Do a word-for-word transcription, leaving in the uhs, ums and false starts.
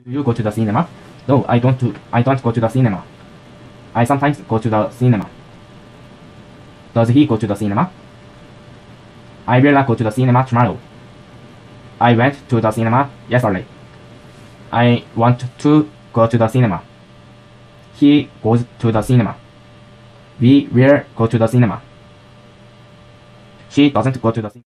Do you go to the cinema? No, I don't. do- I don't go to the cinema. I sometimes go to the cinema. Does he go to the cinema? I will not go to the cinema tomorrow. I went to the cinema yesterday. I want to go to the cinema. He goes to the cinema. We will go to the cinema. She doesn't go to the cinema.